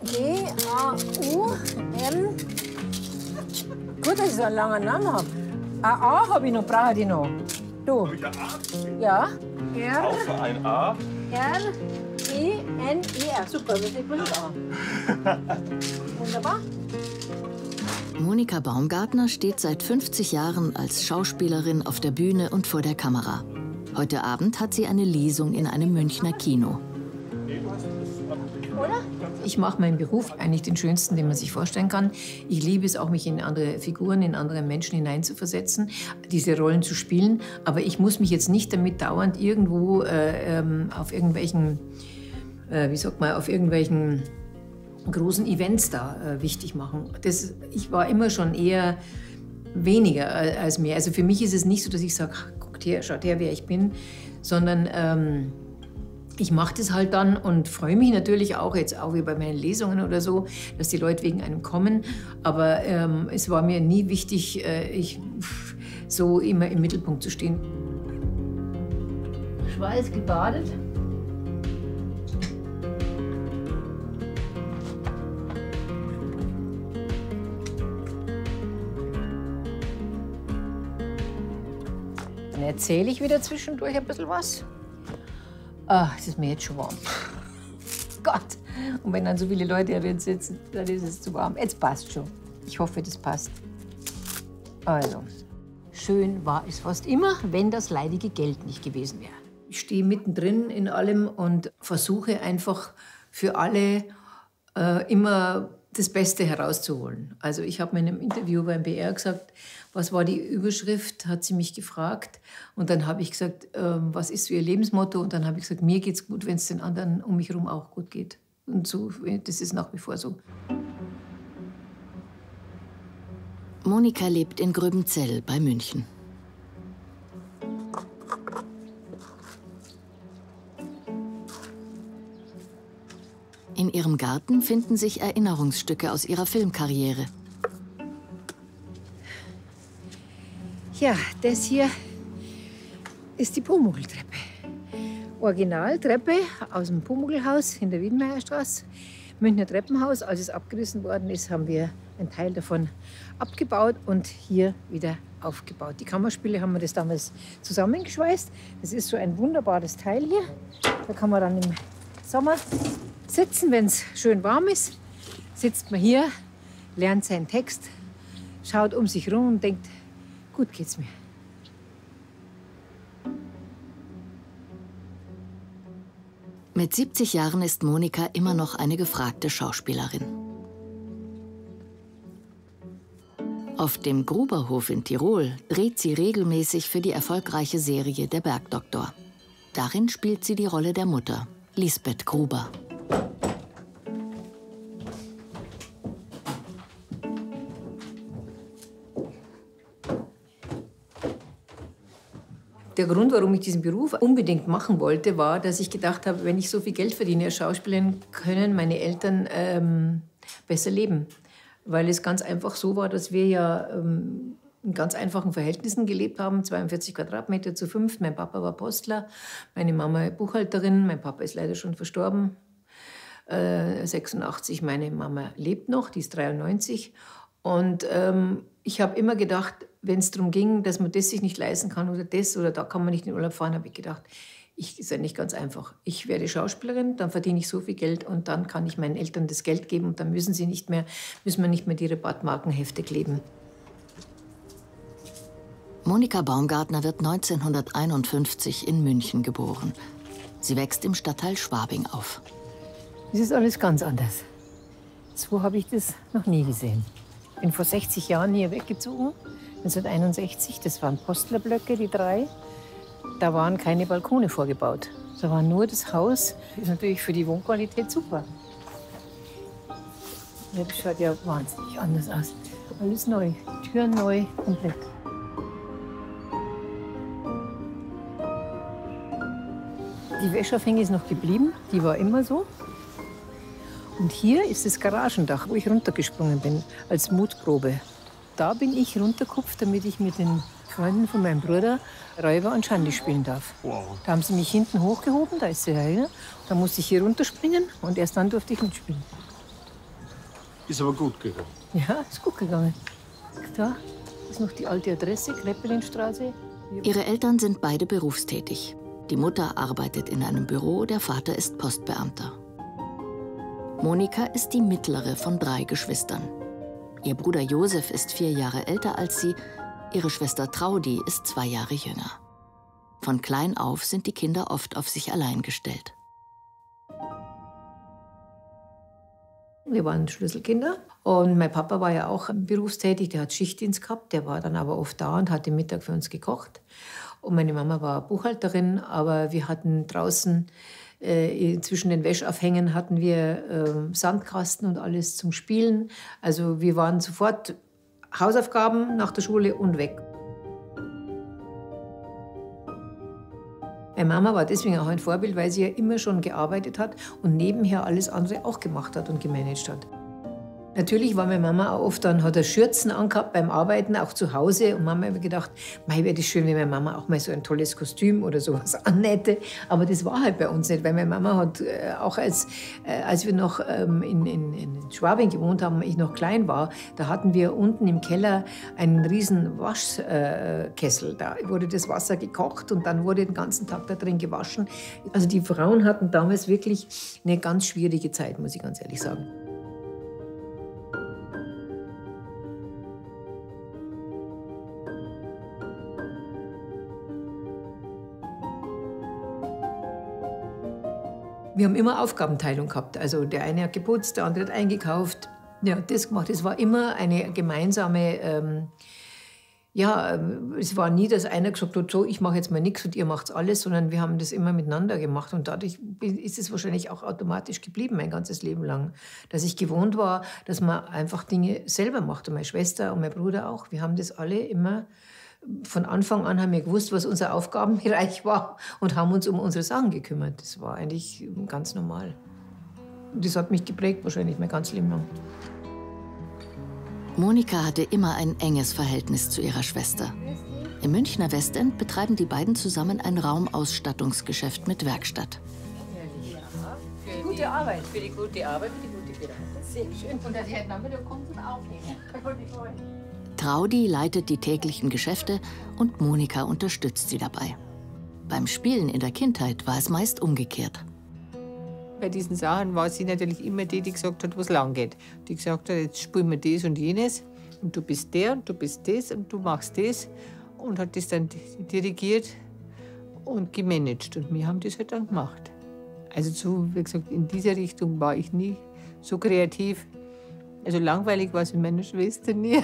G-A-U-M. Gut, dass ich so einen langen Namen habe. A habe ich noch, brauche ich noch. Du? Mit der A? Ja. R. Außer ein A. R-E-N-I-R. Super, das sieht man nicht an. Wunderbar. Monika Baumgartner steht seit 50 Jahren als Schauspielerin auf der Bühne und vor der Kamera. Heute Abend hat sie eine Lesung in einem Münchner Kino. Oder? Ich mache meinen Beruf eigentlich den schönsten, den man sich vorstellen kann. Ich liebe es auch, mich in andere Figuren, in andere Menschen hineinzuversetzen, diese Rollen zu spielen. Aber ich muss mich jetzt nicht damit dauernd irgendwo auf irgendwelchen, auf irgendwelchen großen Events da wichtig machen. Ich war immer schon eher weniger als mehr. Also für mich ist es nicht so, dass ich sage, guckt her, schaut her, wer ich bin, sondern ich mache das halt dann und freue mich natürlich auch, jetzt auch wie bei meinen Lesungen oder so, dass die Leute wegen einem kommen. Aber es war mir nie wichtig, so immer im Mittelpunkt zu stehen. Schweiß gebadet. Dann erzähle ich wieder zwischendurch ein bisschen was. Ach, es ist mir jetzt schon warm. Gott. Und wenn dann so viele Leute hier drin sitzen, dann ist es zu warm. Jetzt passt schon. Ich hoffe, das passt. Also, schön war es fast immer, wenn das leidige Geld nicht gewesen wäre. Ich stehe mittendrin in allem und versuche einfach für alle immer das Beste herauszuholen. Also ich habe mir in einem Interview beim BR gesagt, was war die Überschrift, hat sie mich gefragt. Und dann habe ich gesagt, was ist ihr Lebensmotto? Und dann habe ich gesagt, mir geht's gut, wenn es den anderen um mich herum auch gut geht. Und so, das ist nach wie vor so. Monika lebt in Gröbenzell bei München. In ihrem Garten finden sich Erinnerungsstücke aus ihrer Filmkarriere. Ja, das hier ist die Pumuckl-Treppe. Originaltreppe aus dem Pumuckl-Haus in der Wiedenmeierstraße. Münchner Treppenhaus. Als es abgerissen worden ist, haben wir einen Teil davon abgebaut und hier wieder aufgebaut. Die Kammerspiele haben wir das damals zusammengeschweißt. Das ist so ein wunderbares Teil hier. Da kann man dann im Sommer sitzen, wenn es schön warm ist. Sitzt man hier, lernt seinen Text, schaut um sich rum und denkt, gut geht's mir. Mit 70 Jahren ist Monika immer noch eine gefragte Schauspielerin. Auf dem Gruberhof in Tirol dreht sie regelmäßig für die erfolgreiche Serie Der Bergdoktor. Darin spielt sie die Rolle der Mutter, Lisbeth Gruber. Der Grund, warum ich diesen Beruf unbedingt machen wollte, war, dass ich gedacht habe, wenn ich so viel Geld verdiene als Schauspielerin, können meine Eltern besser leben. Weil es ganz einfach so war, dass wir ja in ganz einfachen Verhältnissen gelebt haben. 42 Quadratmeter zu 5. Mein Papa war Postler, meine Mama Buchhalterin. Mein Papa ist leider schon verstorben, 86. Meine Mama lebt noch, die ist 93. Und ich habe immer gedacht, wenn es darum ging, dass man das sich nicht leisten kann oder das oder da kann man nicht in den Urlaub fahren, habe ich gedacht, ist ja nicht ganz einfach. Ich werde Schauspielerin, dann verdiene ich so viel Geld und dann kann ich meinen Eltern das Geld geben und dann müssen wir nicht mehr die Rabattmarkenhefte kleben. Monika Baumgartner wird 1951 in München geboren. Sie wächst im Stadtteil Schwabing auf. Das ist alles ganz anders. So habe ich das noch nie gesehen. Ich bin vor 60 Jahren hier weggezogen, 1961. Das waren Postlerblöcke, die 3. Da waren keine Balkone vorgebaut. Da war nur das Haus. Das ist natürlich für die Wohnqualität super. Das schaut ja wahnsinnig anders aus. Alles neu, Türen neu, komplett. Die Wäscherfänge ist noch geblieben, die war immer so. Und hier ist das Garagendach, wo ich runtergesprungen bin, als Mutprobe. Da bin ich runtergekupft, damit ich mit den Freunden von meinem Bruder Räuber und Schande spielen darf. Wow. Da haben sie mich hinten hochgehoben, da ist sie her. Da musste ich hier runterspringen und erst dann durfte ich mitspielen. Ist aber gut gegangen. Ja, ist gut gegangen. Da ist noch die alte Adresse, Kreppelinstraße. Ihre Eltern sind beide berufstätig. Die Mutter arbeitet in einem Büro, der Vater ist Postbeamter. Monika ist die mittlere von 3 Geschwistern. Ihr Bruder Josef ist 4 Jahre älter als sie, ihre Schwester Traudi ist 2 Jahre jünger. Von klein auf sind die Kinder oft auf sich allein gestellt. Wir waren Schlüsselkinder und mein Papa war ja auch berufstätig, der hat Schichtdienst gehabt, der war dann aber oft da und hat den Mittag für uns gekocht. Und meine Mama war Buchhalterin, aber wir hatten draußen zwischen den Wäscheaufhängen hatten wir Sandkasten und alles zum Spielen. Also wir waren sofort Hausaufgaben nach der Schule und weg. Meine Mama war deswegen auch ein Vorbild, weil sie ja immer schon gearbeitet hat und nebenher alles andere auch gemacht hat und gemanagt hat. Natürlich war meine Mama auch oft dann, hat Schürzen angehabt beim Arbeiten, auch zu Hause. Und Mama hat mir gedacht, mei, wäre das schön, wenn meine Mama auch mal so ein tolles Kostüm oder sowas annähte. Aber das war halt bei uns nicht, weil meine Mama hat auch als wir noch in Schwabing gewohnt haben, ich noch klein war, da hatten wir unten im Keller einen riesen Waschkessel. Da wurde das Wasser gekocht und dann wurde den ganzen Tag da drin gewaschen. Also die Frauen hatten damals wirklich eine ganz schwierige Zeit, muss ich ganz ehrlich sagen. Wir haben immer Aufgabenteilung gehabt. Also der eine hat geputzt, der andere hat eingekauft. Ja, das gemacht. Es war immer eine gemeinsame, es war nie, dass einer gesagt hat, so, ich mache jetzt mal nichts und ihr macht's alles, sondern wir haben das immer miteinander gemacht. Und dadurch ist es wahrscheinlich auch automatisch geblieben, mein ganzes Leben lang. Dass ich gewohnt war, dass man einfach Dinge selber macht. Und meine Schwester und mein Bruder auch. Wir haben das alle immer. Von Anfang an haben wir gewusst, was unser Aufgabenbereich war und haben uns um unsere Sachen gekümmert. Das war eigentlich ganz normal. Das hat mich geprägt, wahrscheinlich mein ganzes Leben lang. Monika hatte immer ein enges Verhältnis zu ihrer Schwester. Im Münchner Westend betreiben die beiden zusammen ein Raumausstattungsgeschäft mit Werkstatt. Für die gute Arbeit. Für die gute Arbeit, für die gute Beratung. Sehr schön. Und das hätten wir, da kommt zum Aufnehmen. Traudi leitet die täglichen Geschäfte und Monika unterstützt sie dabei. Beim Spielen in der Kindheit war es meist umgekehrt. Bei diesen Sachen war sie natürlich immer die gesagt hat, wo es lang geht. Die gesagt hat, jetzt spielen wir das und jenes und du bist der und du bist das und du machst das und hat das dann dirigiert und gemanagt und wir haben das halt dann gemacht. Also so, wie gesagt, in dieser Richtung war ich nie so kreativ. Also langweilig war es mit meiner Schwester nie.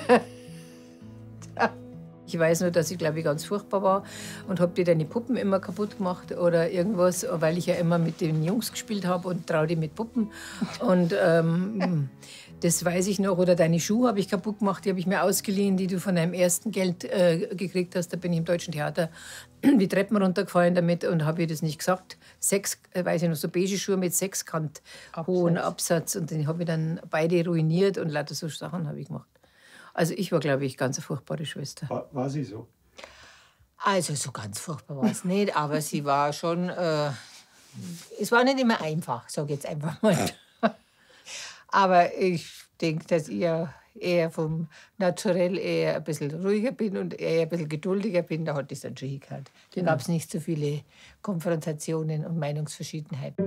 Ich weiß nur, dass ich, glaube ich, ganz furchtbar war und habe dir deine Puppen immer kaputt gemacht oder irgendwas, weil ich ja immer mit den Jungs gespielt habe und Traudi mit Puppen. Und das weiß ich noch. Oder deine Schuhe habe ich kaputt gemacht, die habe ich mir ausgeliehen, die du von deinem ersten Geld gekriegt hast. Da bin ich im Deutschen Theater die Treppen runtergefallen damit und habe ihr das nicht gesagt. Weiß ich noch, so beige Schuhe mit Sechskant, hohen Absatz. Und den habe ich dann beide ruiniert und lauter so Sachen habe ich gemacht. Also ich war, glaube ich, ganz eine furchtbare Schwester. War sie so? Also so ganz furchtbar war es nicht, aber sie war schon, es war nicht immer einfach, sage ich jetzt einfach mal. Aber ich denke, dass ich eher vom Naturell eher ein bisschen ruhiger bin und eher ein bisschen geduldiger bin. Da hat es dann schon hingehört. Da gab es nicht so viele Konfrontationen und Meinungsverschiedenheiten.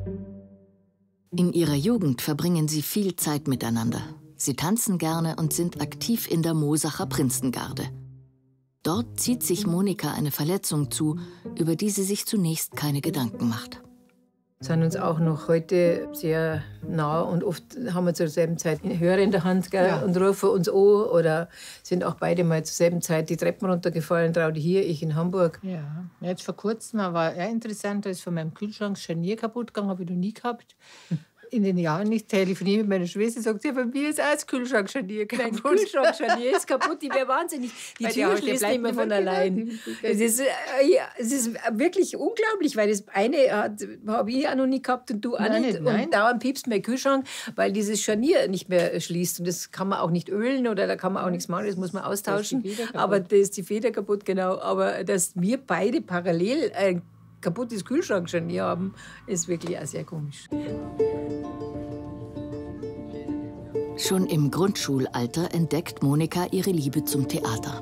In ihrer Jugend verbringen sie viel Zeit miteinander. Sie tanzen gerne und sind aktiv in der Mosacher Prinzengarde. Dort zieht sich Monika eine Verletzung zu, über die sie sich zunächst keine Gedanken macht. Wir sind uns auch noch heute sehr nah und oft haben wir zur selben Zeit einen Hörer in der Hand, gell, ja, und rufen uns an oder sind auch beide mal zur selben Zeit die Treppen runtergefallen, Traudi hier, ich in Hamburg. Ja, jetzt vor kurzem war interessant, da ist von meinem Kühlschrank Scharnier kaputt gegangen, habe ich noch nie gehabt. In den Jahren nicht telefoniere mit meiner Schwester, sagt sie, bei mir ist auch das Kühlschrankscharnier kaputt. Mein Kühlschrankscharnier ist kaputt, die wäre wahnsinnig. Die Tür schließt nicht mehr von allein. Es ist wirklich unglaublich, weil das eine habe ich auch noch nie gehabt und du auch nicht. Und dauernd piepst mein Kühlschrank, weil dieses Scharnier nicht mehr schließt. Und das kann man auch nicht ölen oder da kann man auch nichts machen, das muss man austauschen. Aber da ist die Feder kaputt, genau. Aber dass wir beide parallel ein kaputtes Kühlschrankscharnier haben, ist wirklich auch sehr komisch. Schon im Grundschulalter entdeckt Monika ihre Liebe zum Theater.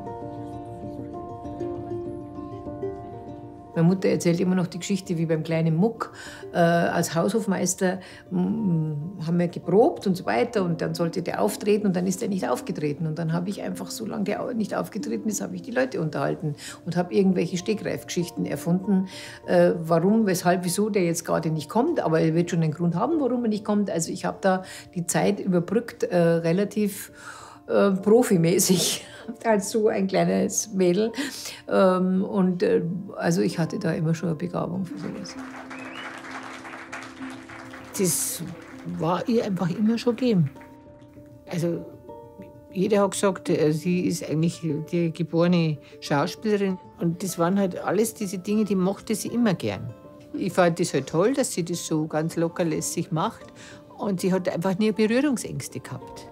Meine Mutter erzählt immer noch die Geschichte, wie beim kleinen Muck. Als Haushofmeister haben wir geprobt und so weiter. Und dann sollte der auftreten und dann ist er nicht aufgetreten. Und dann habe ich einfach, solange der nicht aufgetreten ist, habe ich die Leute unterhalten und habe irgendwelche Stegreifgeschichten erfunden. Warum, weshalb, wieso der jetzt gerade nicht kommt. Aber er wird schon einen Grund haben, warum er nicht kommt. Also ich habe da die Zeit überbrückt, relativ profimäßig. Als so ein kleines Mädel. Also ich hatte da immer schon eine Begabung für sowas. Das war ihr einfach immer schon gegeben. Also jeder hat gesagt, sie ist eigentlich die geborene Schauspielerin. Und das waren halt alles diese Dinge, die mochte sie immer gern. Ich fand das halt toll, dass sie das so ganz lockerlässig macht. Und sie hat einfach nie Berührungsängste gehabt.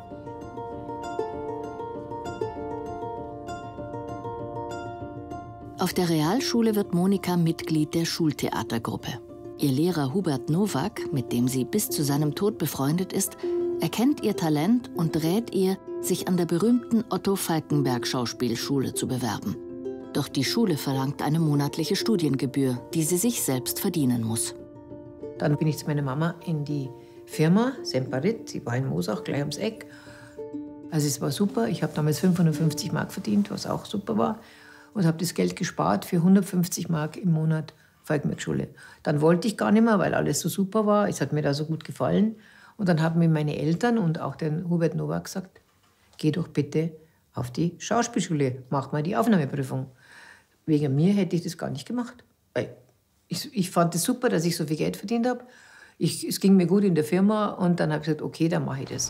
Auf der Realschule wird Monika Mitglied der Schultheatergruppe. Ihr Lehrer Hubert Nowak, mit dem sie bis zu seinem Tod befreundet ist, erkennt ihr Talent und rät ihr, sich an der berühmten Otto-Falckenberg-Schauspielschule zu bewerben. Doch die Schule verlangt eine monatliche Studiengebühr, die sie sich selbst verdienen muss. Dann bin ich zu meiner Mama in die Firma Semperit, sie war in Moosach, gleich ums Eck. Also es war super, ich habe damals 550 Mark verdient, was auch super war. Und habe das Geld gespart für 150 Mark im Monat Falkenberg-Schule. Dann wollte ich gar nicht mehr, weil alles so super war. Es hat mir da so gut gefallen. Und dann haben mir meine Eltern und auch der Hubert Nowak gesagt, geh doch bitte auf die Schauspielschule, mach mal die Aufnahmeprüfung. Wegen mir hätte ich das gar nicht gemacht. Ich fand es super, dass ich so viel Geld verdient habe. Es ging mir gut in der Firma und dann habe ich gesagt, okay, dann mache ich das.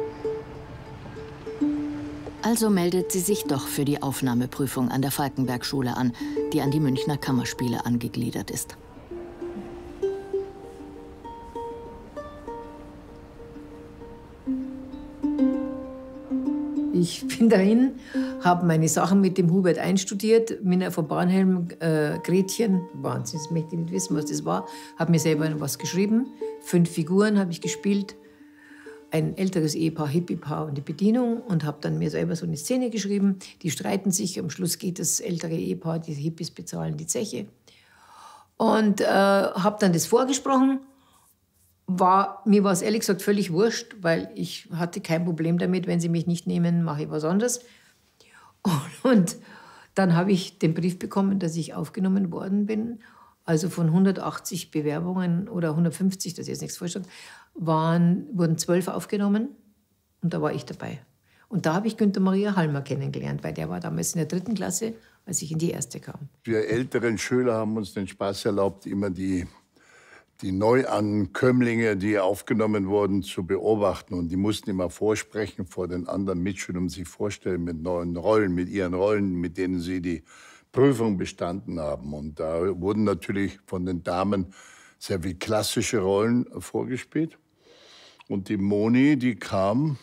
Also meldet sie sich doch für die Aufnahmeprüfung an der Falkenberg-Schule an, die an die Münchner Kammerspiele angegliedert ist. Ich bin dahin, habe meine Sachen mit dem Hubert einstudiert, Minna von Barnhelm, Gretchen, Wahnsinn, das möchte ich nicht wissen, was das war, habe mir selber was geschrieben, 5 Figuren habe ich gespielt. Ein älteres Ehepaar, Hippie-Paar und die Bedienung und habe dann mir selber so eine Szene geschrieben. Die streiten sich, am Schluss geht das ältere Ehepaar, die Hippies bezahlen die Zeche. Und habe dann das vorgesprochen. Mir war es ehrlich gesagt völlig wurscht, weil ich hatte kein Problem damit, wenn sie mich nicht nehmen, mache ich was anderes. Und dann habe ich den Brief bekommen, dass ich aufgenommen worden bin. Also von 180 Bewerbungen oder 150, das ist jetzt nichts vorstand, wurden 12 aufgenommen und da war ich dabei. Und da habe ich Günther Maria Halmer kennengelernt, weil der war damals in der 3. Klasse, als ich in die 1. kam. Wir älteren Schüler haben uns den Spaß erlaubt, immer die Neuankömmlinge, die aufgenommen wurden, zu beobachten. Und die mussten immer vorsprechen vor den anderen Mitschülern, um sich vorstellen mit neuen Rollen, mit ihren Rollen, mit denen sie die Prüfung bestanden haben. Und da wurden natürlich von den Damen sehr viel klassische Rollen vorgespielt. Und die Moni, die kam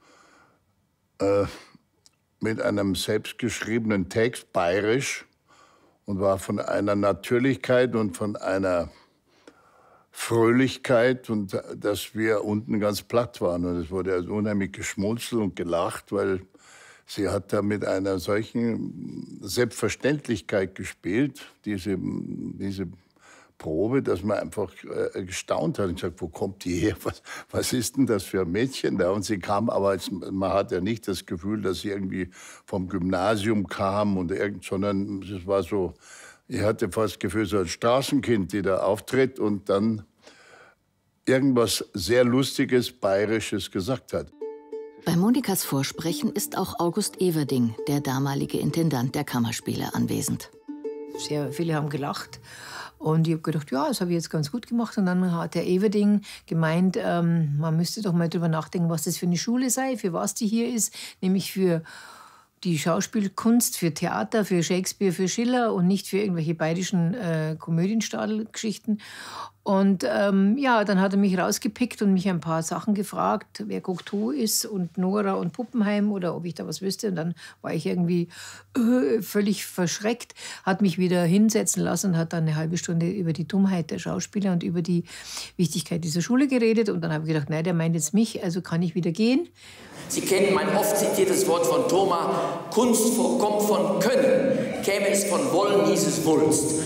mit einem selbstgeschriebenen Text, bayerisch, und war von einer Natürlichkeit und von einer Fröhlichkeit, und dass wir unten ganz platt waren. Und es wurde also unheimlich geschmunzelt und gelacht, weil sie hat da mit einer solchen Selbstverständlichkeit gespielt, diese Probe, dass man einfach gestaunt hat und gesagt, wo kommt die her? Was ist denn das für ein Mädchen da? Und sie kam, aber man hat ja nicht das Gefühl, dass sie irgendwie vom Gymnasium kam sondern es war so, ich hatte fast das Gefühl, so ein Straßenkind, die da auftritt und dann irgendwas sehr Lustiges, Bayerisches gesagt hat. Bei Monikas Vorsprechen ist auch August Everding, der damalige Intendant der Kammerspiele, anwesend. Sehr viele haben gelacht. Und ich habe gedacht, ja, das habe ich jetzt ganz gut gemacht. Und dann hat der Everding gemeint, man müsste doch mal drüber nachdenken, was das für eine Schule sei, für was die hier ist. Nämlich für die Schauspielkunst für Theater, für Shakespeare, für Schiller und nicht für irgendwelche bayerischen Komödienstadel-Geschichten. Und ja, dann hat er mich rausgepickt und mich ein paar Sachen gefragt, wer Cocteau ist und Nora und Puppenheim oder ob ich da was wüsste. Und dann war ich irgendwie völlig verschreckt, hat mich wieder hinsetzen lassen und hat dann eine halbe Stunde über die Dummheit der Schauspieler und über die Wichtigkeit dieser Schule geredet. Und dann habe ich gedacht, nein, der meint jetzt mich, also kann ich wieder gehen. Sie kennen mein oft zitiertes Wort von Thoma, Kunst kommt von Können. Käme es von Wollen, hieß es Wulst.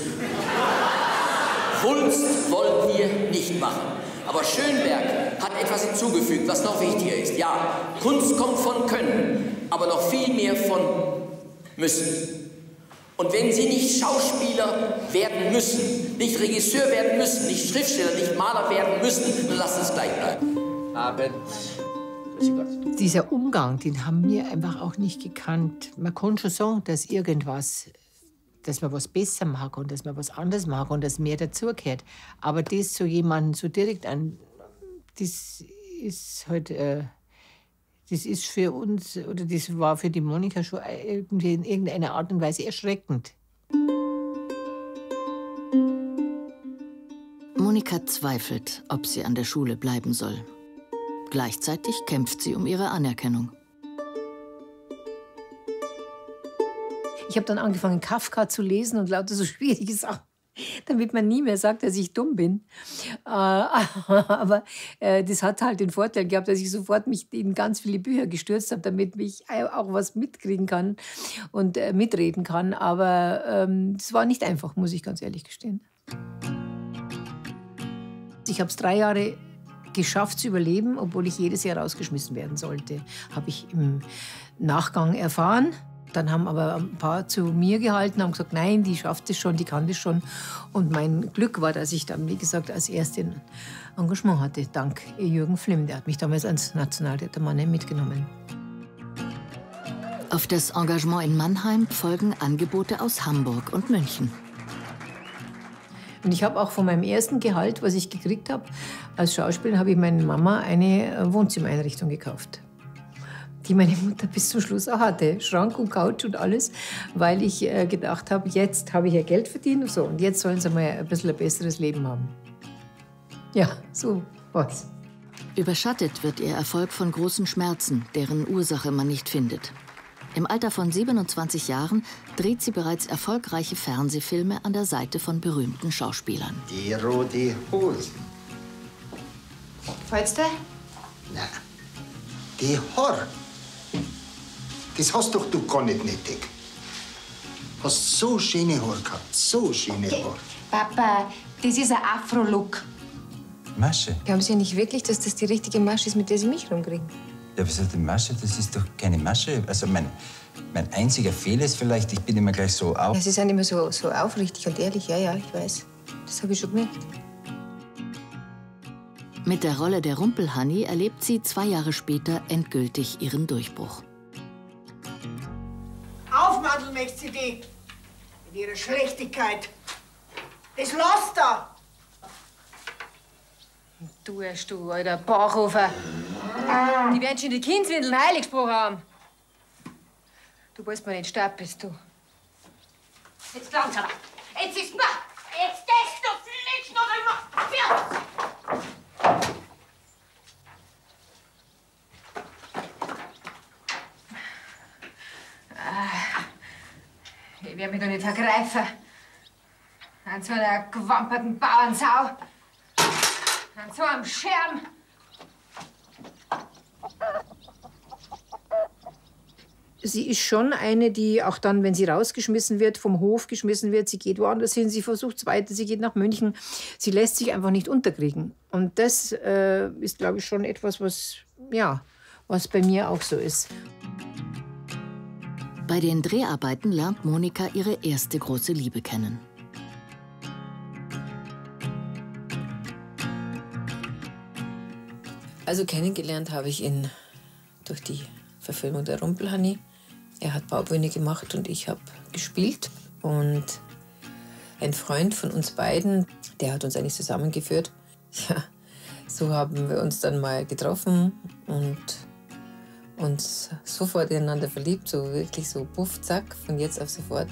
Wulst wollen wir nicht machen. Aber Schönberg hat etwas hinzugefügt, was noch wichtiger ist. Ja, Kunst kommt von Können, aber noch viel mehr von Müssen. Und wenn Sie nicht Schauspieler werden müssen, nicht Regisseur werden müssen, nicht Schriftsteller, nicht Maler werden müssen, dann lassen Sie es gleich bleiben. Abend. Dieser Umgang, den haben wir einfach auch nicht gekannt. Man kann schon sagen, dass irgendwas, dass man was besser mag und dass man was anderes mag und dass mehr dazugehört. Aber das so jemanden so direkt an, das ist halt, das ist für uns, oder das war für die Monika schon irgendwie in irgendeiner Art und Weise erschreckend. Monika zweifelt, ob sie an der Schule bleiben soll. Gleichzeitig kämpft sie um ihre Anerkennung. Ich habe dann angefangen, Kafka zu lesen und lauter so schwierige Sachen, damit man nie mehr sagt, dass ich dumm bin. Aber das hat halt den Vorteil gehabt, dass ich sofort mich in ganz viele Bücher gestürzt habe, damit ich auch was mitkriegen kann und mitreden kann. Aber es war nicht einfach, muss ich ganz ehrlich gestehen. Ich habe es 3 Jahre geschafft zu überleben, obwohl ich jedes Jahr rausgeschmissen werden sollte. Habe ich im Nachgang erfahren. Dann haben aber ein paar zu mir gehalten, haben gesagt, nein, die schafft es schon, die kann das schon. Und mein Glück war, dass ich dann, wie gesagt, als Erste ein Engagement hatte, dank Jürgen Flimm. Der hat mich damals ans Nationaltheater Mannheim mitgenommen. Auf das Engagement in Mannheim folgen Angebote aus Hamburg und München. Und ich habe auch von meinem ersten Gehalt, was ich gekriegt habe, als Schauspielerin, habe ich meiner Mama eine Wohnzimmereinrichtung gekauft, die meine Mutter bis zum Schluss auch hatte. Schrank und Couch und alles, weil ich gedacht habe, jetzt habe ich ja Geld verdient und so. Und jetzt sollen sie mal ein bisschen ein besseres Leben haben. Ja, so was. Überschattet wird ihr Erfolg von großen Schmerzen, deren Ursache man nicht findet. Im Alter von 27 Jahren dreht sie bereits erfolgreiche Fernsehfilme an der Seite von berühmten Schauspielern. Die rote Hose. Gefällt's dir? Nein. Die Haar. Das hast doch du gar nicht nötig. Hast so schöne Haare gehabt, so schöne Haare. Papa, das ist ein Afro-Look. Masche? Glauben Sie ja nicht wirklich, dass das die richtige Masche ist, mit der Sie mich rumkriegen? Ja, wieso die Masche? Das ist doch keine Masche. Also mein einziger Fehler ist vielleicht, ich bin immer gleich so auf. Ja, Sie sind immer so aufrichtig und ehrlich. Ja, ich weiß. Das habe ich schon gemerkt. Mit der Rolle der Rumpelhanni erlebt sie 2 Jahre später endgültig ihren Durchbruch. Aufmanteln möchte sie die mit ihrer Schlechtigkeit. Das lasst da! Du, alter Bauchhofer. Die werden schon die Kindswindeln heilig gesprochen haben. Du wolltest mir nicht sterben, bist du. Jetzt langsam. Jetzt ist mal. Jetzt das du fliegst noch immer. Ja. Ich werde mich doch nicht vergreifen. An so einer gewamperten Bauernsau. An so einem Scherm. Sie ist schon eine, die auch dann, wenn sie rausgeschmissen wird, vom Hof geschmissen wird, sie geht woanders hin, sie versucht es weiter, sie geht nach München. Sie lässt sich einfach nicht unterkriegen. Und das ist, glaube ich, schon etwas, was bei mir auch so ist. Bei den Dreharbeiten lernt Monika ihre erste große Liebe kennen. Also kennengelernt habe ich ihn durch die Verfilmung der Rumpelhanni. Er hat Baubühne gemacht und ich habe gespielt. Und ein Freund von uns beiden, der hat uns eigentlich zusammengeführt. Ja, so haben wir uns dann mal getroffen und uns sofort ineinander verliebt, so wirklich so puff, zack, von jetzt auf sofort.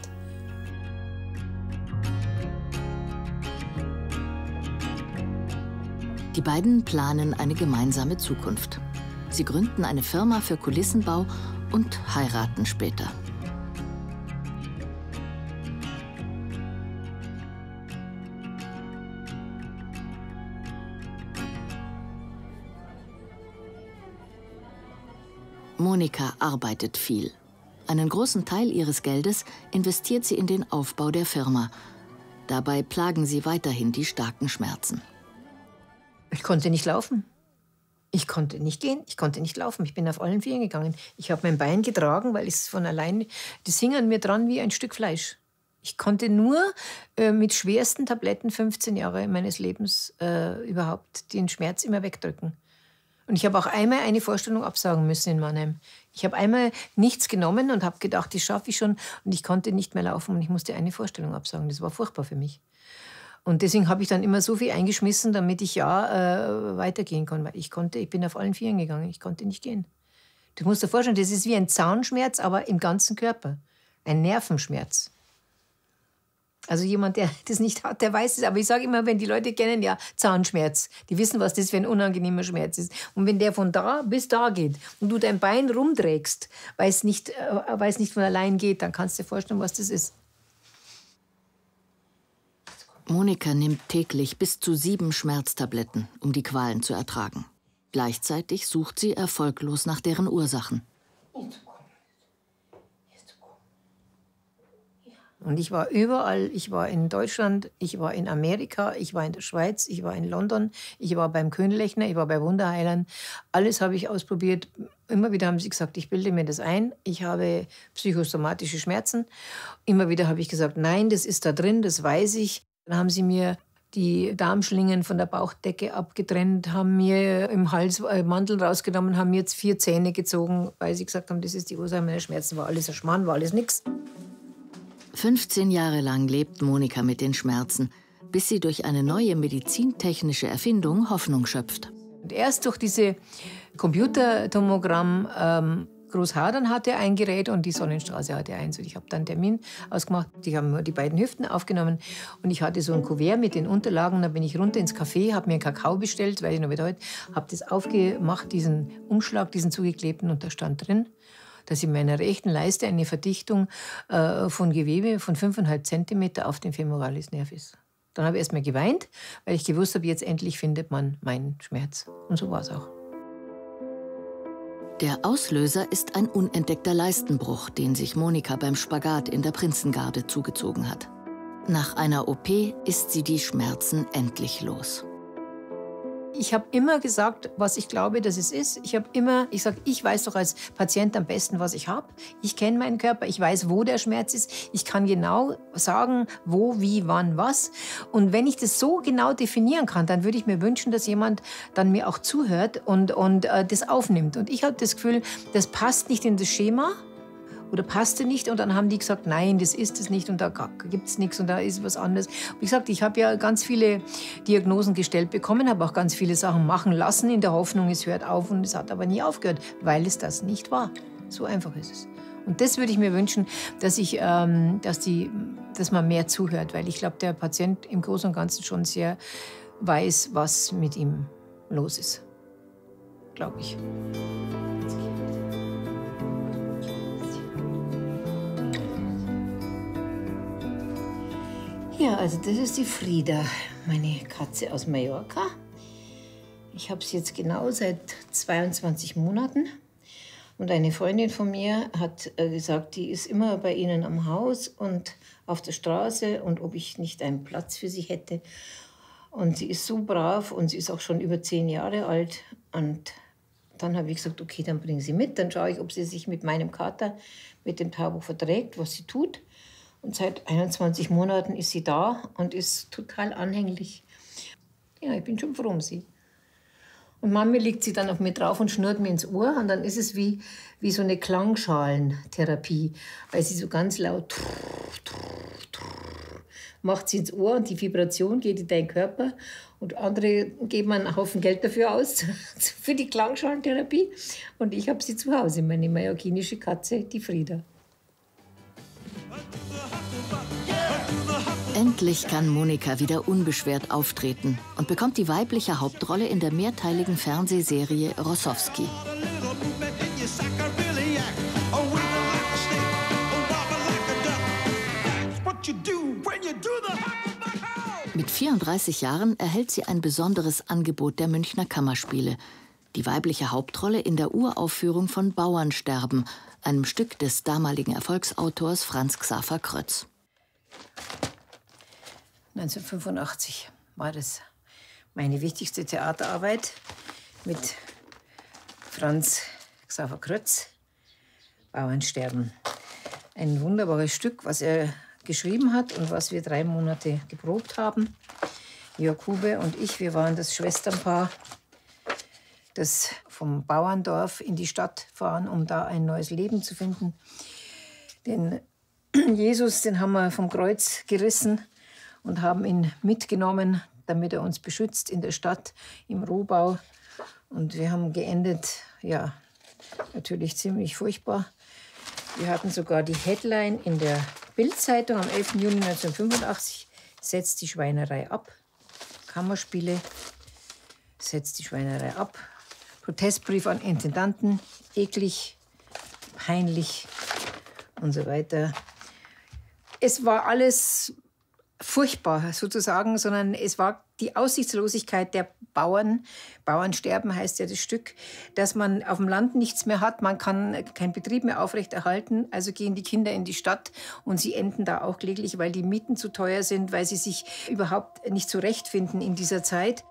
Die beiden planen eine gemeinsame Zukunft. Sie gründen eine Firma für Kulissenbau und heiraten später. Monika arbeitet viel. Einen großen Teil ihres Geldes investiert sie in den Aufbau der Firma. Dabei plagen sie weiterhin die starken Schmerzen. Ich konnte nicht laufen. Ich konnte nicht gehen, ich konnte nicht laufen. Ich bin auf allen Vieren gegangen. Ich habe mein Bein getragen, weil es von allein, das hing an mir dran wie ein Stück Fleisch. Ich konnte nur mit schwersten Tabletten 15 Jahre meines Lebens überhaupt den Schmerz immer wegdrücken. Und ich habe auch einmal eine Vorstellung absagen müssen in Mannheim. Ich habe einmal nichts genommen und habe gedacht, das schaffe ich schon. Und ich konnte nicht mehr laufen und ich musste eine Vorstellung absagen. Das war furchtbar für mich. Und deswegen habe ich dann immer so viel eingeschmissen, damit ich weitergehen kann. Weil ich bin auf allen Vieren gegangen, ich konnte nicht gehen. Du musst dir vorstellen, das ist wie ein Zahnschmerz, aber im ganzen Körper. Ein Nervenschmerz. Also jemand, der das nicht hat, der weiß es. Aber ich sage immer, wenn die Leute kennen ja Zahnschmerz, die wissen, was das für ein unangenehmer Schmerz ist. Und wenn der von da bis da geht und du dein Bein rumträgst, weil es nicht von allein geht, dann kannst du dir vorstellen, was das ist. Monika nimmt täglich bis zu 7 Schmerztabletten, um die Qualen zu ertragen. Gleichzeitig sucht sie erfolglos nach deren Ursachen. Und ich war überall. Ich war in Deutschland, ich war in Amerika, ich war in der Schweiz, ich war in London, ich war beim Könlechner, ich war bei Wunderheilern. Alles habe ich ausprobiert. Immer wieder haben sie gesagt, ich bilde mir das ein. Ich habe psychosomatische Schmerzen. Immer wieder habe ich gesagt, nein, das ist da drin, das weiß ich. Dann haben sie mir die Darmschlingen von der Bauchdecke abgetrennt, haben mir im Hals Mandeln rausgenommen, haben mir jetzt 4 Zähne gezogen, weil sie gesagt haben, das ist die Ursache meiner Schmerzen. War alles ein Schmarrn, war alles nix. 15 Jahre lang lebt Monika mit den Schmerzen, bis sie durch eine neue medizintechnische Erfindung Hoffnung schöpft. Und erst durch diese Computertomogramm Großhadern hatte ein Gerät und die Sonnenstraße hatte eins. Und ich habe dann einen Termin ausgemacht. Die haben nur die beiden Hüften aufgenommen. Und ich hatte so ein Kuvert mit den Unterlagen. Da bin ich runter ins Café, habe mir einen Kakao bestellt, weil ich noch wieder heute, habe das aufgemacht, diesen Umschlag, diesen zugeklebten. Und da stand drin, dass in meiner rechten Leiste eine Verdichtung von Gewebe von 5,5 Zentimeter auf den Femoralis Nervis. Dann habe ich erst mal geweint, weil ich gewusst habe, jetzt endlich findet man meinen Schmerz. Und so war es auch. Der Auslöser ist ein unentdeckter Leistenbruch, den sich Monika beim Spagat in der Prinzengarde zugezogen hat. Nach einer OP ist sie die Schmerzen endlich los. Ich habe immer gesagt, was ich glaube, dass es ist. Ich sage, ich weiß doch als Patient am besten, was ich habe. Ich kenne meinen Körper, ich weiß, wo der Schmerz ist. Ich kann genau sagen, wo, wie, wann, was. Und wenn ich das so genau definieren kann, dann würde ich mir wünschen, dass jemand dann mir auch zuhört und das aufnimmt. Und ich habe das Gefühl, das passt nicht in das Schema. Oder passte nicht und dann haben die gesagt, nein, das ist es nicht und da gibt es nichts und da ist was anderes. Wie gesagt, ich habe ja ganz viele Diagnosen gestellt bekommen, habe auch ganz viele Sachen machen lassen in der Hoffnung, es hört auf und es hat aber nie aufgehört, weil es das nicht war. So einfach ist es. Und das würde ich mir wünschen, dass man mehr zuhört, weil ich glaube, der Patient im Großen und Ganzen schon sehr weiß, was mit ihm los ist. Glaube ich. Ja, also das ist die Frieda, meine Katze aus Mallorca. Ich habe sie jetzt genau seit 22 Monaten. Und eine Freundin von mir hat gesagt, die ist immer bei ihnen am Haus und auf der Straße und ob ich nicht einen Platz für sie hätte. Und sie ist so brav und sie ist auch schon über 10 Jahre alt. Und dann habe ich gesagt, okay, dann bringe sie mit. Dann schaue ich, ob sie sich mit meinem Kater, mit dem Taubo verträgt, was sie tut. Und seit 21 Monaten ist sie da und ist total anhänglich. Ja, ich bin schon froh um sie. Und Mami legt sie dann auf mir drauf und schnurrt mir ins Ohr. Und dann ist es wie so eine Klangschalentherapie, weil sie so ganz laut macht sie ins Ohr und die Vibration geht in deinen Körper. Und andere geben einen Haufen Geld dafür aus, für die Klangschalentherapie. Und ich habe sie zu Hause, meine mallorquinische Katze, die Frieda. Endlich kann Monika wieder unbeschwert auftreten und bekommt die weibliche Hauptrolle in der mehrteiligen Fernsehserie Rossowski. Mit 34 Jahren erhält sie ein besonderes Angebot der Münchner Kammerspiele. Die weibliche Hauptrolle in der Uraufführung von Bauernsterben, einem Stück des damaligen Erfolgsautors Franz Xaver Krötz. 1985 war das meine wichtigste Theaterarbeit mit Franz Xaver Krötz, Bauernsterben. Ein wunderbares Stück, was er geschrieben hat und was wir 3 Monate geprobt haben. Jörg Hube und ich, wir waren das Schwesternpaar, das vom Bauerndorf in die Stadt fahren, um da ein neues Leben zu finden. Den Jesus, den haben wir vom Kreuz gerissen und haben ihn mitgenommen, damit er uns beschützt in der Stadt, im Rohbau. Und wir haben geendet, ja, natürlich ziemlich furchtbar. Wir hatten sogar die Headline in der Bild-Zeitung am 11. Juni 1985, setzt die Schweinerei ab. Kammerspiele, setzt die Schweinerei ab. Protestbrief an Intendanten, eklig, peinlich und so weiter. Es war alles furchtbar sozusagen, sondern es war die Aussichtslosigkeit der Bauern. Bauernsterben heißt ja das Stück, dass man auf dem Land nichts mehr hat, man kann keinen Betrieb mehr aufrechterhalten, also gehen die Kinder in die Stadt und sie enden da auch kläglich, weil die Mieten zu teuer sind, weil sie sich überhaupt nicht zurechtfinden in dieser Zeit.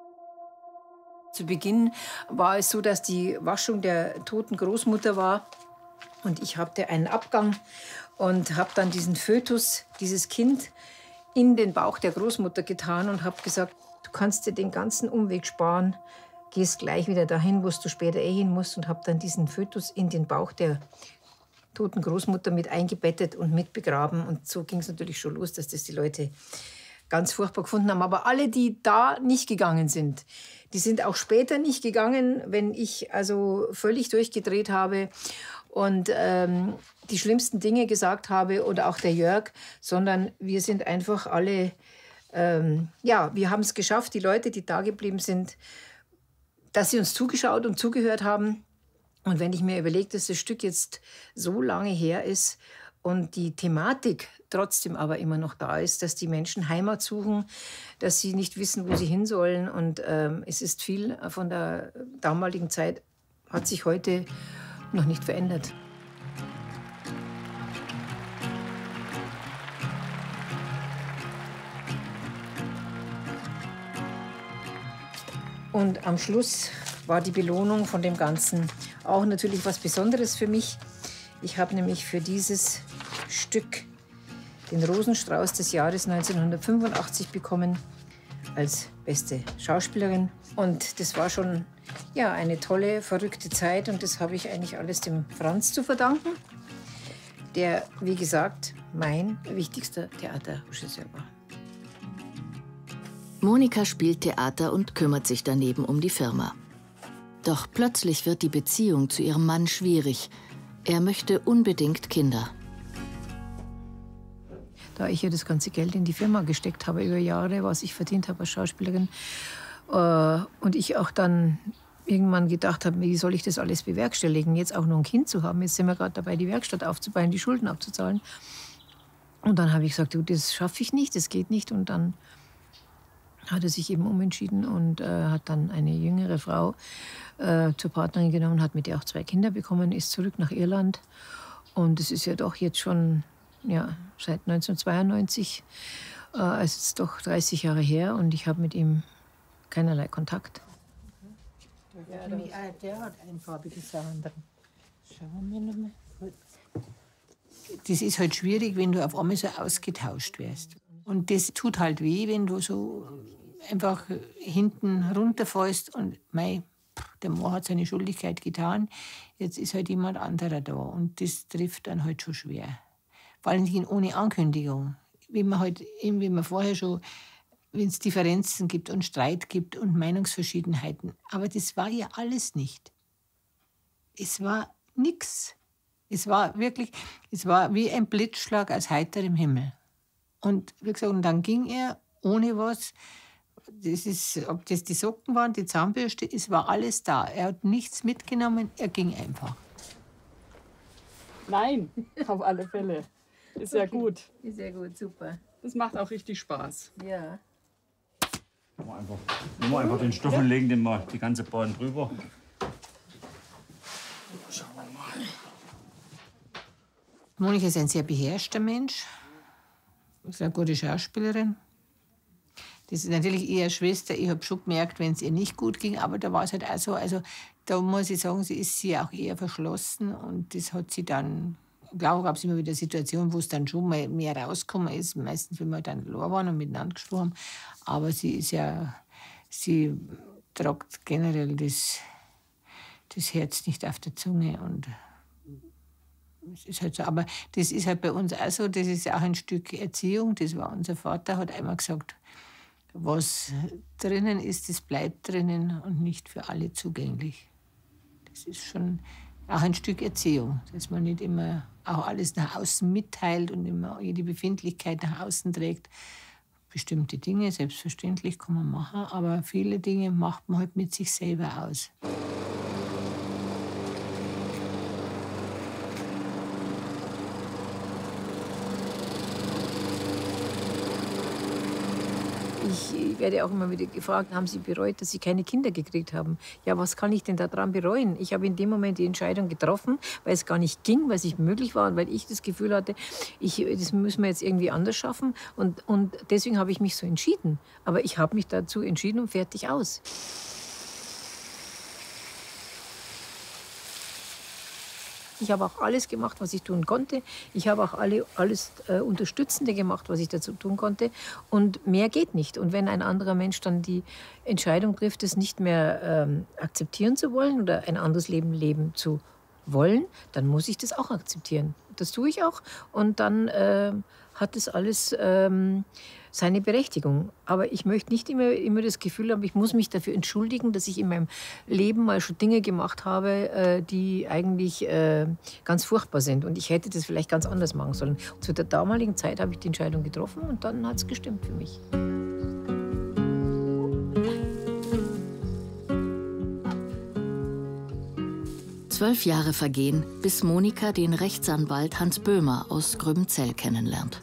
Zu Beginn war es so, dass die Waschung der toten Großmutter war und ich hatte einen Abgang und habe dann diesen Fötus, dieses Kind, in den Bauch der Großmutter getan und habe gesagt, du kannst dir den ganzen Umweg sparen, gehst gleich wieder dahin, wo du später hin musst, und habe dann diesen Fötus in den Bauch der toten Großmutter mit eingebettet und mit begraben. Und so ging es natürlich schon los, dass das die Leute ganz furchtbar gefunden haben. Aber alle, die da nicht gegangen sind, die sind auch später nicht gegangen, wenn ich also völlig durchgedreht habe und die schlimmsten Dinge gesagt habe, oder auch der Jörg, sondern wir sind einfach alle, ja, wir haben es geschafft, die Leute, die da geblieben sind, dass sie uns zugeschaut und zugehört haben. Und wenn ich mir überlege, dass das Stück jetzt so lange her ist und die Thematik trotzdem aber immer noch da ist, dass die Menschen Heimat suchen, dass sie nicht wissen, wo sie hin sollen. Und es ist viel von der damaligen Zeit, hat sich heute noch nicht verändert. Und am Schluss war die Belohnung von dem Ganzen auch natürlich was Besonderes für mich. Ich habe nämlich für dieses Stück den Rosenstrauß des Jahres 1985 bekommen als beste Schauspielerin. Und das war schon, ja, eine tolle, verrückte Zeit. Und das habe ich eigentlich alles dem Franz zu verdanken, der, wie gesagt, mein wichtigster Theaterregisseur war. Monika spielt Theater und kümmert sich daneben um die Firma. Doch plötzlich wird die Beziehung zu ihrem Mann schwierig. Er möchte unbedingt Kinder. Da ich ja das ganze Geld in die Firma gesteckt habe über Jahre, was ich verdient habe als Schauspielerin, und ich auch dann irgendwann gedacht habe, wie soll ich das alles bewerkstelligen, jetzt auch noch ein Kind zu haben. Jetzt sind wir gerade dabei, die Werkstatt aufzubauen, die Schulden abzuzahlen. Und dann habe ich gesagt, du, das schaffe ich nicht, das geht nicht. Und dann hat er sich eben umentschieden und hat dann eine jüngere Frau zur Partnerin genommen, hat mit der auch 2 Kinder bekommen, ist zurück nach Irland. Und es ist ja doch jetzt schon, ja, seit 1992, also ist doch 30 Jahre her, und ich habe mit ihm keinerlei Kontakt. Ja, der hat einfarbiges Haar drin. Schauen wir nochmal. Das ist halt schwierig, wenn du auf einmal so ausgetauscht wirst. Und das tut halt weh, wenn du so einfach hinten runterfällst und der Mann hat seine Schuldigkeit getan, jetzt ist halt jemand anderer da. Und das trifft dann halt schon schwer. Vor allem ohne Ankündigung. Wie man vorher schon, wenn es Differenzen gibt und Streit gibt und Meinungsverschiedenheiten. Aber das war ja alles nicht. Es war nichts. Es war wie ein Blitzschlag aus heiterem Himmel. Und wie gesagt, und dann ging er ohne was. Ob das die Socken waren, die Zahnbürste, es war alles da. Er hat nichts mitgenommen, er ging einfach. Nein, auf alle Fälle. Ist ja gut. Ist ja gut, super. Das macht auch richtig Spaß. Ja. Nehmen wir einfach den Stoff und legen den mal die ganze Bahn drüber. Schauen wir mal. Monika ist ein sehr beherrschter Mensch. Ist eine gute Schauspielerin. Das ist natürlich eher Schwester. Ich habe schon gemerkt, wenn es ihr nicht gut ging, aber da war es halt auch so. Also da muss ich sagen, sie ist auch eher verschlossen und das hat sie dann. Klar gab es immer wieder Situationen, wo es dann schon mal mehr rausgekommen ist. Meistens, wenn wir dann allein waren und miteinander gesprochen haben. Aber sie tragt generell das Herz nicht auf der Zunge. Und es ist halt so. Aber das ist halt bei uns auch so. Das ist auch ein Stück Erziehung. Das war unser Vater, hat einmal gesagt, was drinnen ist, das bleibt drinnen und nicht für alle zugänglich. Das ist schon auch ein Stück Erziehung, dass man nicht immer auch alles nach außen mitteilt und immer jede Befindlichkeit nach außen trägt. Bestimmte Dinge, selbstverständlich, kann man machen, aber viele Dinge macht man halt mit sich selber aus. Ich werde auch immer wieder gefragt, haben Sie bereut, dass Sie keine Kinder gekriegt haben? Ja, was kann ich denn daran bereuen? Ich habe in dem Moment die Entscheidung getroffen, weil es gar nicht ging, weil es nicht möglich war und weil ich das Gefühl hatte, das müssen wir jetzt irgendwie anders schaffen. Und deswegen habe ich mich so entschieden. Aber ich habe mich dazu entschieden und fertig aus. Ich habe auch alles gemacht, was ich tun konnte. Ich habe auch alles Unterstützende gemacht, was ich dazu tun konnte. Und mehr geht nicht. Und wenn ein anderer Mensch dann die Entscheidung trifft, es nicht mehr akzeptieren zu wollen oder ein anderes Leben leben zu wollen, dann muss ich das auch akzeptieren. Das tue ich auch. Und dann hat das alles seine Berechtigung. Aber ich möchte nicht immer das Gefühl haben, ich muss mich dafür entschuldigen, dass ich in meinem Leben mal schon Dinge gemacht habe, die eigentlich ganz furchtbar sind. Und ich hätte das vielleicht ganz anders machen sollen. Und zu der damaligen Zeit habe ich die Entscheidung getroffen und dann hat es gestimmt für mich. Zwölf Jahre vergehen, bis Monika den Rechtsanwalt Hans Böhmer aus Gröbenzell kennenlernt.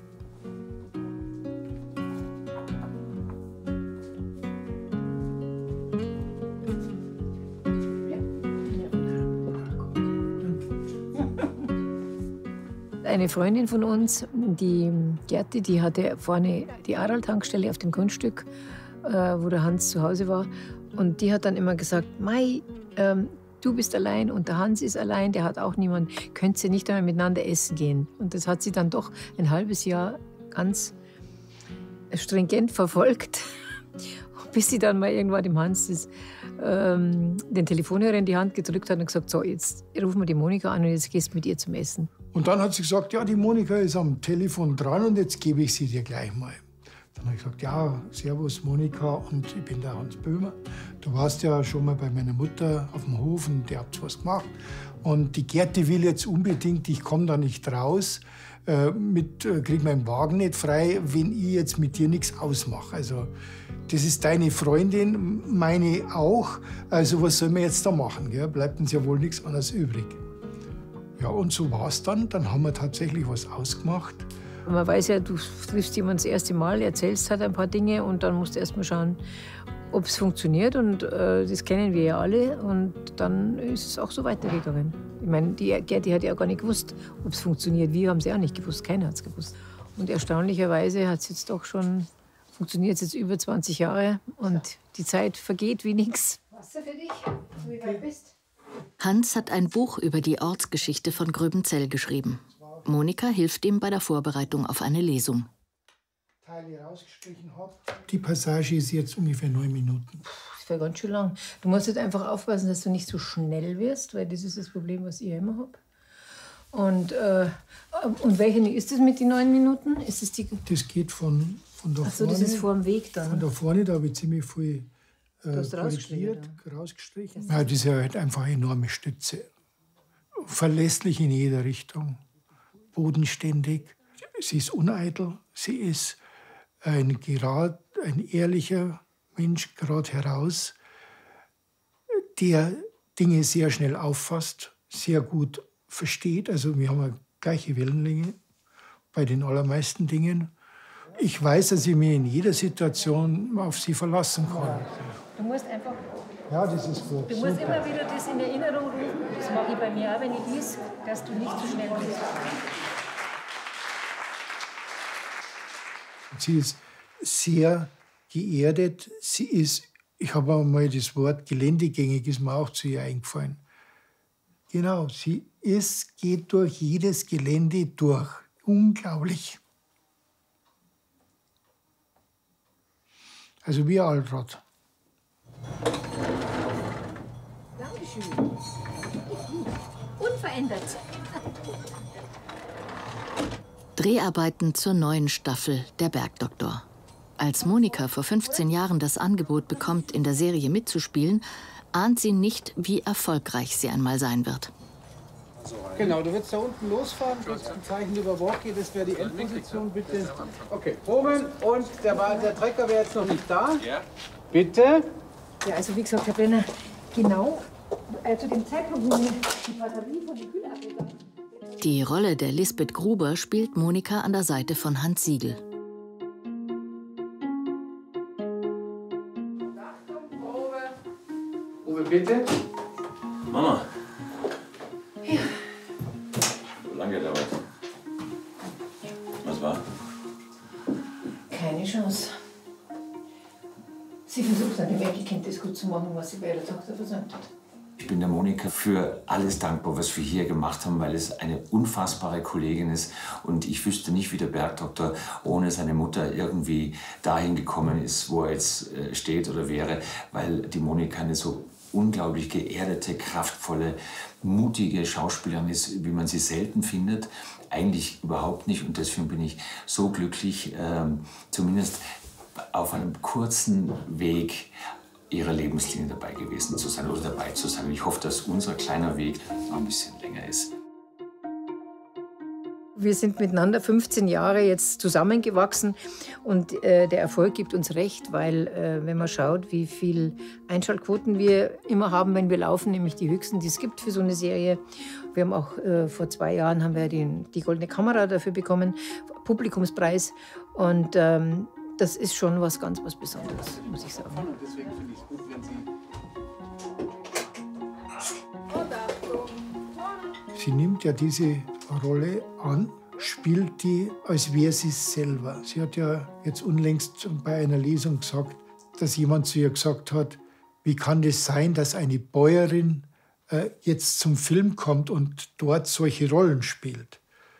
Eine Freundin von uns, die Gerti, die hatte vorne die Aral-Tankstelle auf dem Grundstück, wo der Hans zu Hause war. Und die hat dann immer gesagt, Mai, du bist allein und der Hans ist allein, der hat auch niemanden. Könnt ihr nicht einmal miteinander essen gehen? Und das hat sie dann doch ein halbes Jahr ganz stringent verfolgt, bis sie dann mal irgendwann dem Hans den Telefonhörer in die Hand gedrückt hat und gesagt, so, jetzt rufen wir die Monika an und jetzt gehst du mit ihr zum Essen. Und dann hat sie gesagt, ja, die Monika ist am Telefon dran und jetzt gebe ich sie dir gleich mal. Dann habe ich gesagt, ja, servus Monika und ich bin der Hans Böhmer. Du warst ja schon mal bei meiner Mutter auf dem Hof und ihr habt was gemacht. Und die Gerti will jetzt unbedingt, ich komme da nicht raus, krieg meinen Wagen nicht frei, wenn ich jetzt mit dir nichts ausmache. Also das ist deine Freundin, meine auch. Also was soll man jetzt da machen? Gell? Bleibt uns ja wohl nichts anderes übrig. Ja, und so war es dann. Dann haben wir tatsächlich was ausgemacht. Man weiß ja, du triffst jemanden das erste Mal, erzählst halt ein paar Dinge und dann musst du erst mal schauen, ob es funktioniert. Und das kennen wir ja alle. Und dann ist es auch so weitergegangen. Ich meine, die Gerti hat ja auch gar nicht gewusst, ob es funktioniert. Wir haben es ja auch nicht gewusst. Keiner hat es gewusst. Und erstaunlicherweise hat es jetzt doch schon, funktioniert jetzt über 20 Jahre. Und die Zeit vergeht wie nichts. Wasser für dich, wie weit bist? Hans hat ein Buch über die Ortsgeschichte von Gröbenzell geschrieben. Monika hilft ihm bei der Vorbereitung auf eine Lesung. Teile rausgestrichen habe. Die Passage ist jetzt ungefähr 9 Minuten. Das wäre ganz schön lang. Du musst halt einfach aufpassen, dass du nicht so schnell wirst, weil das ist das Problem, was ich immer habe. Und welche ist das mit den 9 Minuten? Ist das, das geht von da vorne. Achso, das ist vor dem Weg dann. Von da vorne, da habe ich ziemlich viel rausgestrichen. Ja, das ist ja halt einfach eine enorme Stütze. Verlässlich in jeder Richtung, bodenständig. Sie ist uneitel, sie ist ein ehrlicher Mensch, gerade heraus, der Dinge sehr schnell auffasst, sehr gut versteht. Also wir haben eine gleiche Wellenlänge bei den allermeisten Dingen. Ich weiß, dass ich mich in jeder Situation auf sie verlassen kann. Du musst einfach... Ja, das ist gut. Du musst immer wieder das in Erinnerung rufen. Das mache ich bei mir auch, wenn ich lies, dass du nicht zu schnell bist. Sie ist sehr geerdet. Sie ist, ich habe einmal das Wort geländegängig, ist mir auch zu ihr eingefallen. Genau, sie geht durch jedes Gelände durch. Unglaublich. Also wie ein Allrad. Dankeschön. Unverändert. Dreharbeiten zur neuen Staffel Der Bergdoktor. Als Monika vor 15 Jahren das Angebot bekommt, in der Serie mitzuspielen, ahnt sie nicht, wie erfolgreich sie einmal sein wird. Genau, du willst da unten losfahren, kriegst ein Zeichen über Walkie, das wäre die Endposition, bitte. Okay, Proben und der Trecker wäre jetzt noch nicht da. Ja. Bitte. Ja, also wie gesagt, Herr Brenner, genau zu dem Zeitpunkt, wo mir die Batterie von der Kühle abgegangen ist. Die Rolle der Lisbeth Gruber spielt Monika an der Seite von Hans Siegel. Uwe, bitte. Mama. Ja. Lange gedauert. Was war? Keine Chance. Sie versucht an dem Enkelkind das gut zu machen, was sie bei ihrer Tochter versäumt hat. Ich bin der Monika für alles dankbar, was wir hier gemacht haben, weil es eine unfassbare Kollegin ist. Und ich wüsste nicht, wie der Bergdoktor ohne seine Mutter irgendwie dahin gekommen ist, wo er jetzt steht oder wäre, weil die Monika eine so unglaublich geerdete, kraftvolle, mutige Schauspielerin ist, wie man sie selten findet. Eigentlich überhaupt nicht. Und deswegen bin ich so glücklich, zumindest auf einem kurzen Weg ihrer Lebenslinie dabei gewesen zu sein oder dabei zu sein. Und ich hoffe, dass unser kleiner Weg noch ein bisschen länger ist. Wir sind miteinander 15 Jahre jetzt zusammengewachsen und der Erfolg gibt uns recht, weil wenn man schaut, wie viel Einschaltquoten wir immer haben, wenn wir laufen, nämlich die höchsten, die es gibt für so eine Serie. Wir haben auch vor 2 Jahren haben wir die Goldene Kamera dafür bekommen, Publikumspreis, und das ist schon was ganz was Besonderes, muss ich sagen. Deswegen finde ich es gut, wenn Sie... Sie nimmt ja diese Rolle an, spielt die, als wäre sie es selber. Sie hat ja jetzt unlängst bei einer Lesung gesagt, dass jemand zu ihr gesagt hat, wie kann das sein, dass eine Bäuerin jetzt zum Film kommt und dort solche Rollen spielt.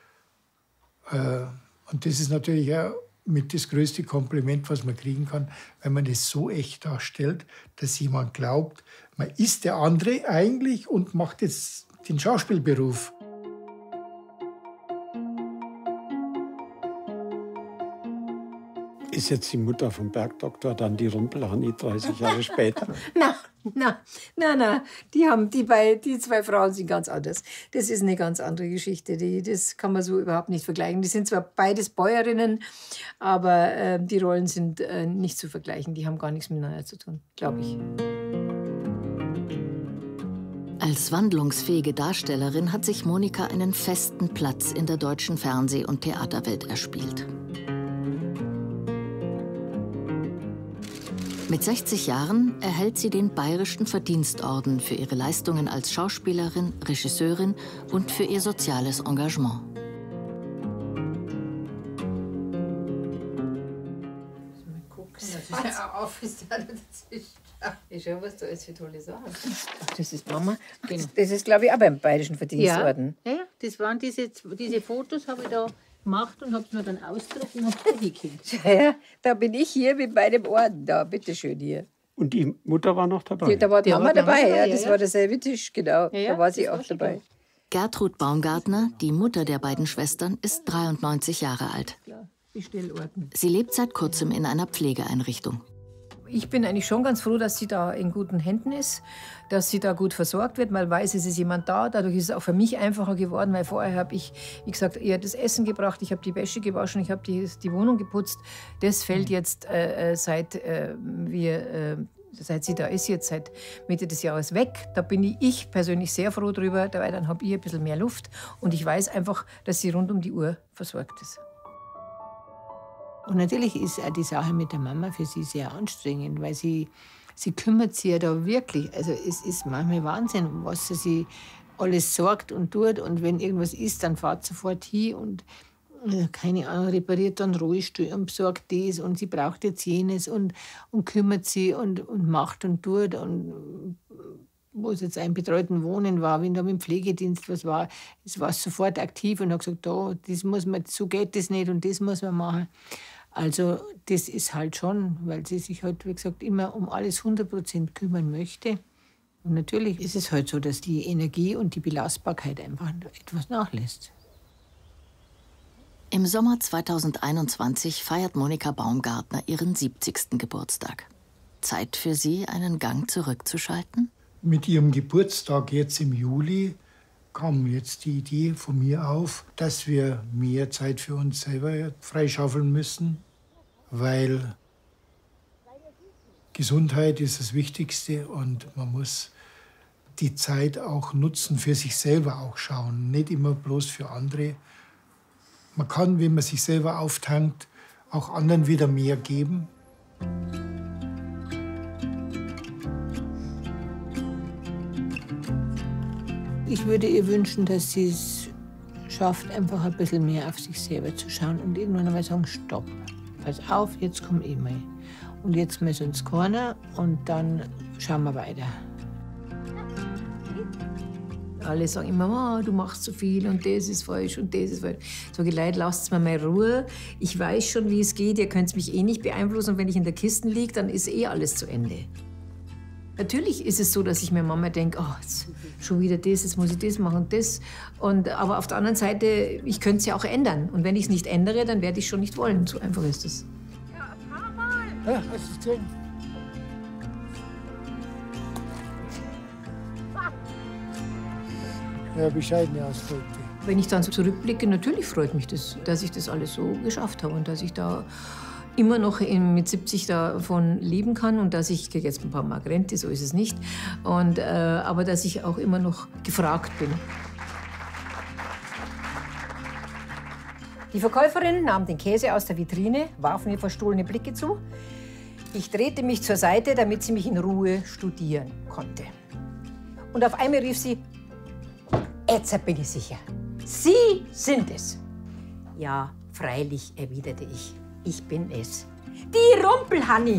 Und das ist natürlich ja mit das größte Kompliment, was man kriegen kann, wenn man das so echt darstellt, dass jemand glaubt, man ist der andere eigentlich und macht jetzt den Schauspielberuf. Ist jetzt die Mutter vom Bergdoktor dann die Rumpelhanni 30 Jahre später? Na, die 2 Frauen sind ganz anders. Das ist eine ganz andere Geschichte. Das kann man so überhaupt nicht vergleichen. Die sind zwar beides Bäuerinnen, aber die Rollen sind nicht zu vergleichen. Die haben gar nichts miteinander zu tun, glaube ich. Als wandlungsfähige Darstellerin hat sich Monika einen festen Platz in der deutschen Fernseh- und Theaterwelt erspielt. Mit 60 Jahren erhält sie den Bayerischen Verdienstorden für ihre Leistungen als Schauspielerin, Regisseurin und für ihr soziales Engagement. Ich schau, was da ist für tolle Sachen. Das ist Mama. Das ist, glaube ich, auch beim Bayerischen Verdienstorden. Ja, das waren diese Fotos, habe ich da gemacht und habe es mir dann ausgedruckt und habe es hingekriegt. Ja, da bin ich hier mit meinem Orden da, bitteschön hier. Und die Mutter war noch dabei? Da war die Mama dabei, ja, das ja. war derselbe Tisch, genau. Da war sie auch dabei. Gertrud Baumgartner, die Mutter der beiden Schwestern, ist 93 Jahre alt. Sie lebt seit kurzem in einer Pflegeeinrichtung. Ich bin eigentlich schon ganz froh, dass sie da in guten Händen ist, dass sie da gut versorgt wird. Man weiß, es ist jemand da. Dadurch ist es auch für mich einfacher geworden, weil vorher habe ich, wie gesagt, eher das Essen gebracht, ich habe die Wäsche gewaschen, ich habe die Wohnung geputzt. Das fällt jetzt, seit sie da ist, jetzt seit Mitte des Jahres weg. Da bin ich persönlich sehr froh drüber, weil dann habe ich ein bisschen mehr Luft. Und ich weiß einfach, dass sie rund um die Uhr versorgt ist. Und natürlich ist auch die Sache mit der Mama für sie sehr anstrengend, weil sie kümmert sich ja da wirklich. Also es ist manchmal Wahnsinn, was sie alles sorgt und tut. Und wenn irgendwas ist, dann fährt sofort hin und keine Ahnung, repariert dann Rollstuhl und besorgt das und sie braucht jetzt jenes und kümmert sich und macht und tut. Und wo es jetzt ein betreuten Wohnen war, wenn da mit dem Pflegedienst was war, es war sofort aktiv und hat gesagt, das muss man, so geht das nicht und das muss man machen. Also das ist halt schon, weil sie sich halt, wie gesagt, immer um alles 100% kümmern möchte. Und natürlich ist es halt so, dass die Energie und die Belastbarkeit einfach etwas nachlässt. Im Sommer 2021 feiert Monika Baumgartner ihren 70. Geburtstag. Zeit für sie, einen Gang zurückzuschalten? Mit ihrem Geburtstag jetzt im Juli kam jetzt die Idee von mir auf, dass wir mehr Zeit für uns selber freischaufeln müssen, weil Gesundheit ist das Wichtigste und man muss die Zeit auch nutzen, für sich selber auch schauen, nicht immer bloß für andere. Man kann, wenn man sich selber auftankt, auch anderen wieder mehr geben. Ich würde ihr wünschen, dass sie es schafft, einfach ein bisschen mehr auf sich selber zu schauen und irgendwann einmal sagen, stopp, pass auf, jetzt komm ich mal. Und jetzt müssen wir ins Corner und dann schauen wir weiter. Alle sagen immer, du machst zu viel und das ist falsch und das ist falsch. Sag ich, Leute, lasst mir mal Ruhe. Ich weiß schon, wie es geht. Ihr könnt mich eh nicht beeinflussen. Und wenn ich in der Kiste liege, dann ist eh alles zu Ende. Natürlich ist es so, dass ich mir manchmal denke, jetzt schon wieder das, jetzt muss ich das machen und das. Aber auf der anderen Seite, ich könnte es ja auch ändern. Und wenn ich es nicht ändere, dann werde ich schon nicht wollen. So einfach ist es. Ja, hast du gesehen? Ja, bescheidene Ausdrücke. Wenn ich dann so zurückblicke, natürlich freut mich das, dass ich das alles so geschafft habe und dass ich da immer noch mit 70 davon leben kann und dass ich jetzt ein paar Mark Rente, so ist es nicht, aber dass ich auch immer noch gefragt bin. Die Verkäuferin nahm den Käse aus der Vitrine, warf mir verstohlene Blicke zu. Ich drehte mich zur Seite, damit sie mich in Ruhe studieren konnte. Und auf einmal rief sie, jetzt bin ich sicher, Sie sind es. Ja, freilich, erwiderte ich. Ich bin es. Die Rumpelhanni.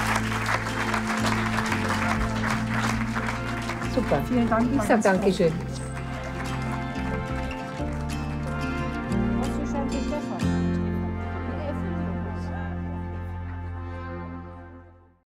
Super, vielen Dank. Ich sage Dankeschön.